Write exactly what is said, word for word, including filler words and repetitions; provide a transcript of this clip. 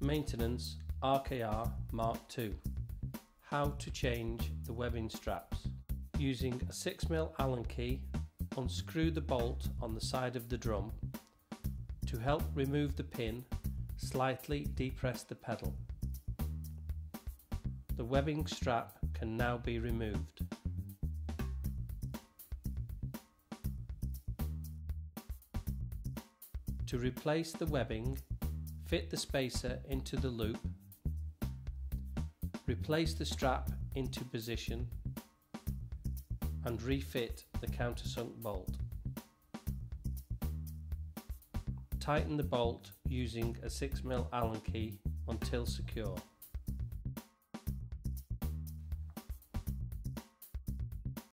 Maintenance R K R Mark two. How to change the webbing straps. Using a six millimeter Allen key, unscrew the bolt on the side of the drum. To help remove the pin, slightly depress the pedal. The webbing strap can now be removed. To replace the webbing, fit the spacer into the loop, replace the strap into position and refit the countersunk bolt. Tighten the bolt using a six millimeter Allen key until secure.